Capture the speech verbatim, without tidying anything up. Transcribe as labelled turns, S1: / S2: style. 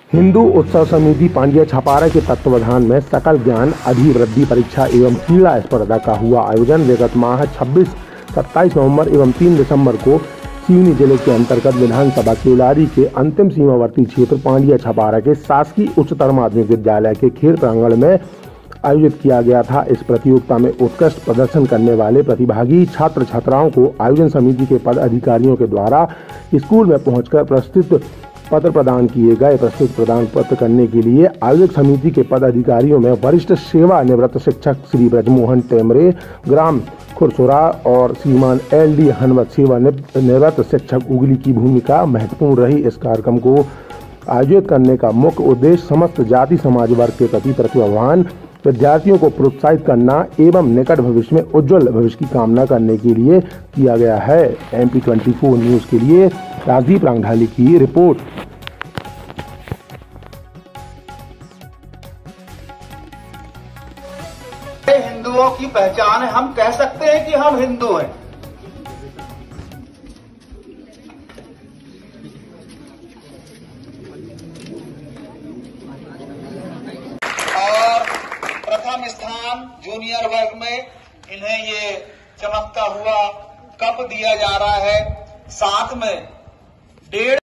S1: हिंदू उत्सव समिति पांड्या छपारा के तत्वाधान में सकल ज्ञान अभिवृद्धि परीक्षा एवं क्रीड़ा स्पर्धा का हुआ आयोजन विगत माह छब्बीस सत्ताईस नवंबर एवं तीन दिसंबर को सिवनी जिले के अंतर्गत विधानसभा केलारी के अंतिम सीमावर्ती क्षेत्र पांड्या छपारा के शासकीय उच्चतर माध्यमिक विद्यालय के खेल प्रांगण में आयोजित किया गया था। इस प्रतियोगिता में उत्कृष्ट प्रदर्शन करने वाले प्रतिभागी छात्र छात्राओं को आयोजन समिति के पद अधिकारियों के द्वारा स्कूल में पहुंचकर प्रस्तुत पत्र प्रदान किए गए। प्रस्तुत प्रदान पत्र करने के लिए आयोजक समिति के पद अधिकारियों में वरिष्ठ सेवा निवृत्त शिक्षक श्री ब्रजमोहन टेमरे, ग्राम खुरसुरा और श्रीमान एल डी हनवत सेवा निवृत्त शिक्षक उगली की भूमिका महत्वपूर्ण रही। इस कार्यक्रम को आयोजित करने का मुख्य उद्देश्य समस्त जाति समाज वर्ग के प्रति प्रतिभावान विद्यार्थियों को प्रोत्साहित करना एवं निकट भविष्य में उज्जवल भविष्य की कामना करने के लिए किया गया है। एम पी चौबीस न्यूज के लिए राजदीप रांगढाली की रिपोर्ट।
S2: हिंदुओं की पहचान है, हम कह सकते हैं कि हम हिंदू हैं। और प्रथम स्थान जूनियर वर्ग में इन्हें ये चमकता हुआ कप दिया जा रहा है। साथ में डेढ़